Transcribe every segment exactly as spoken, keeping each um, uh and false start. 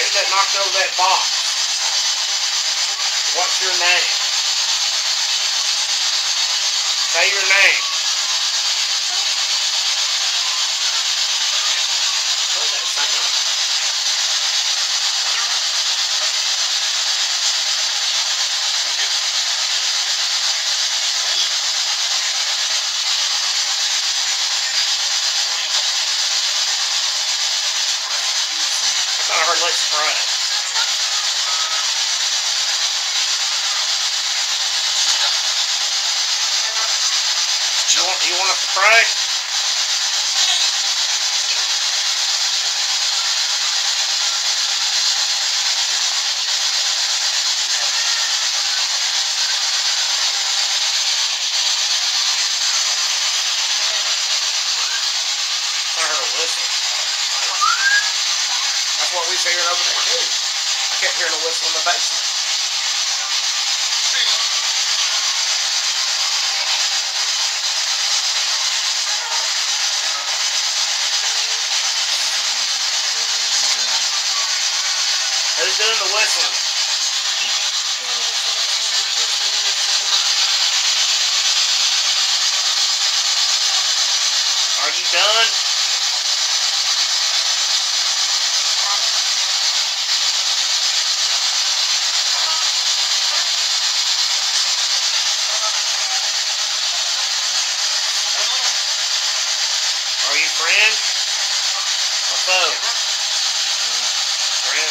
chick that knocked over that box, what's your name? Say your name. What's that sound? I thought I heard let's spray. You want, you want us to pray? I heard a whistle. That's what we was hearing over there too. I kept hearing a whistle in the basement. Who's doing the whistling? Are you done? Are you friend? Or foe? Friend?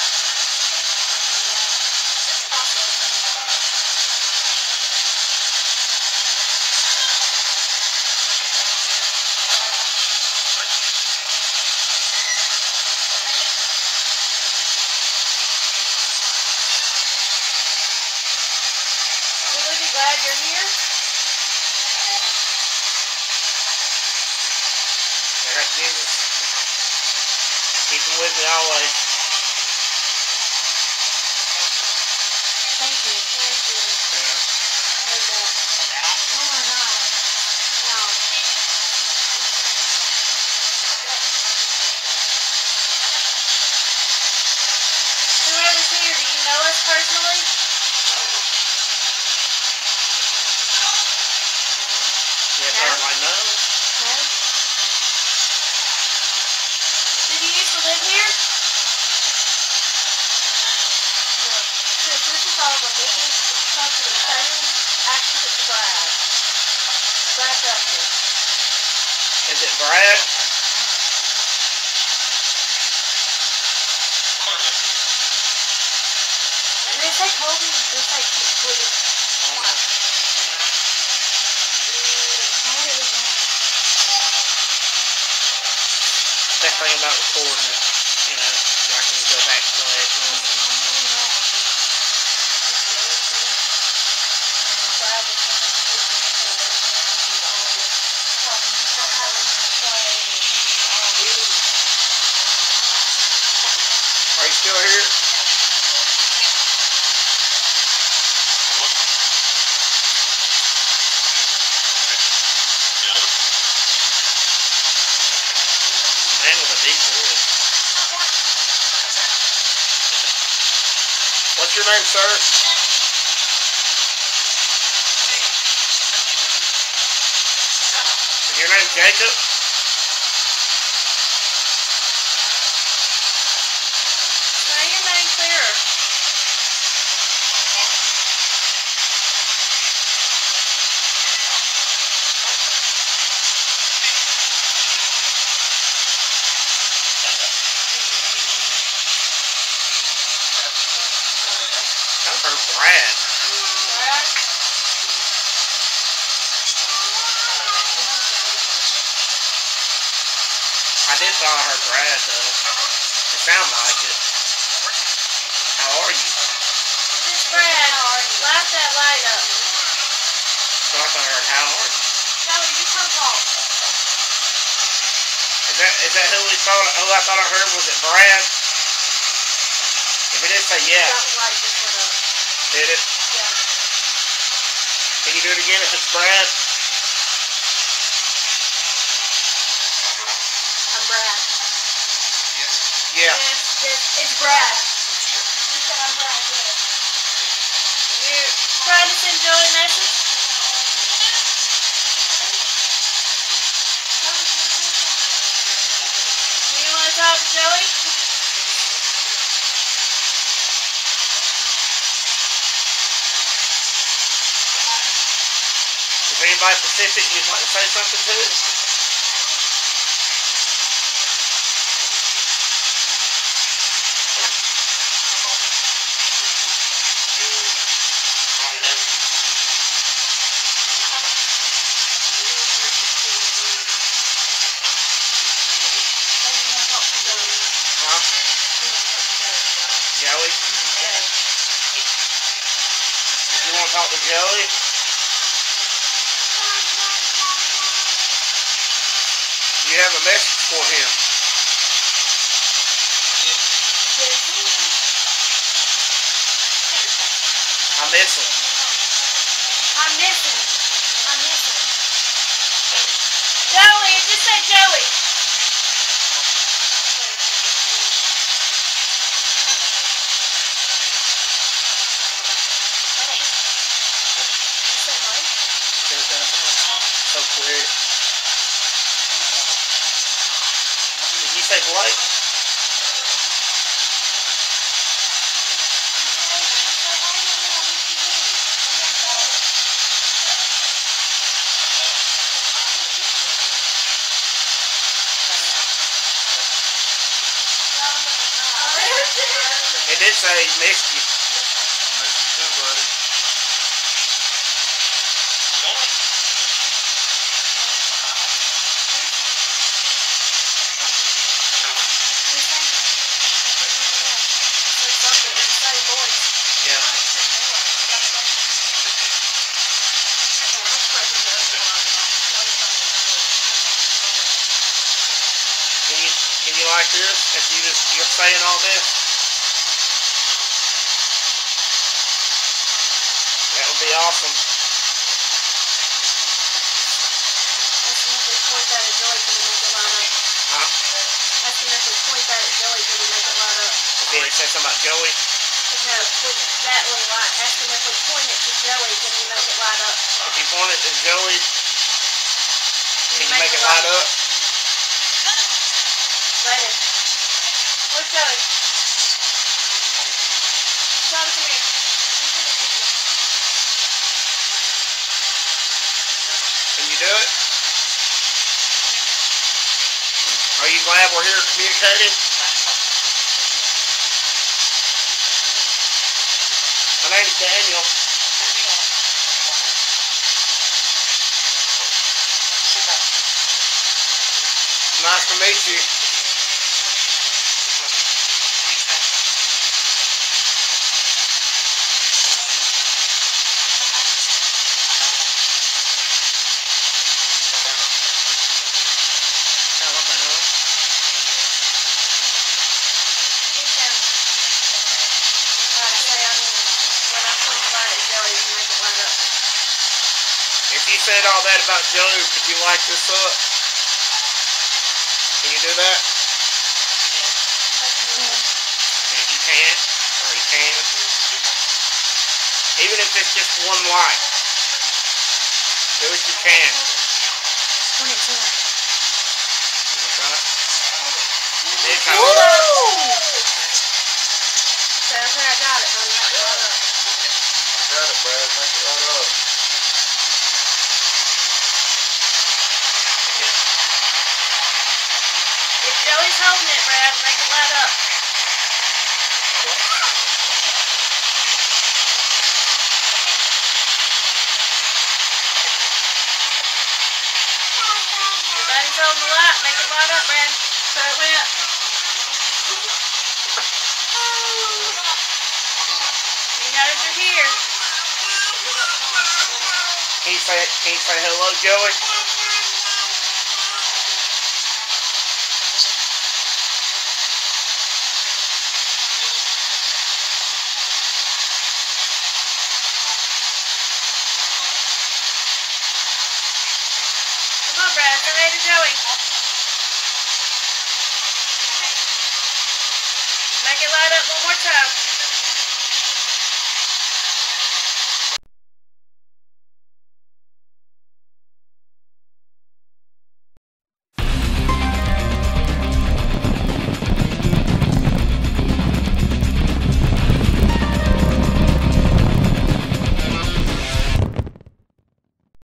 Will we be glad you're here? All right, Jesus. Keep him with me always. Thank you. Thank you. Yeah. I heard that. Oh my God. Wow. Whoever's here, do you know us personally? Yes, No. everybody knows. No. Did you used to live here? Yeah. Since this is all the this is comes to the same accident to Brad. Brad Dustin. Is it Brad? And they say Kobe, they say Kobe. Oh, no. How did it go? Best thing about recording it, you know, so I can go back to it and listen. Are you still here? Man with a deep voice. What's your name, sir? Is your name Jacob? Say your name clearer. I've heard Brad. Brad? I did thought I heard Brad though. It sounded like it. How are you? This is Brad. Light that light up. So I thought I heard how are you? Kelly, you come talk. Is that is that who we thought who I thought I heard? Was it Brad? If it did, say yeah. That light just lit up. Did it? Yeah. Can you do it again if it's Brad? I'm Brad. Yeah. Yes. Just, it's Brad. He said I'm Brad, yeah. You're trying to send Joey a message? Do you want to talk to Joey? Is there anybody specific you'd like to say something to? Huh? Joey? Did you want to talk to Joey? You have a message for him. I miss him. I miss him. I miss him. Joey, it just said Joey. You said Mike? So quick. Did you say Blake? It did say he missed you. Missed you too, buddy. Yeah. Can you can you like this? If you just you're saying all this, that would be awesome. Ask him if we point that at Joey, can we make it line up? Huh? Ask him if we point that at Joey, can we make it line up? Okay, it said something about Joey. No, with that little line. Ask him if we point it to Joey, can we make it line up? If you point it to Joey, can you make it light up? Let him. Where's Joey? Joey, come here. Can you do it? Are you glad we're here communicating? My name's Daniel. Nice to meet you. Get down. Alright, say I'm when I point the light at Joey, you make it line up. If you said all that about Joey, could you light this up? Can you do that? If you can't, or you can. Even if it's just one light. Do what you can. Point it to him. Okay? It did kind of Woo! work. So okay, I got it, buddy. Make it line up. I got it, Brad. Make it right up. If Joey's holding it, Brad, make it light up. Your buddy's holding the light, make it light up, Brad. So it went. He knows you're here. Can you say, can you say hello, Joey? Come on, Brad, say hey to Joey. Make it light up one more time.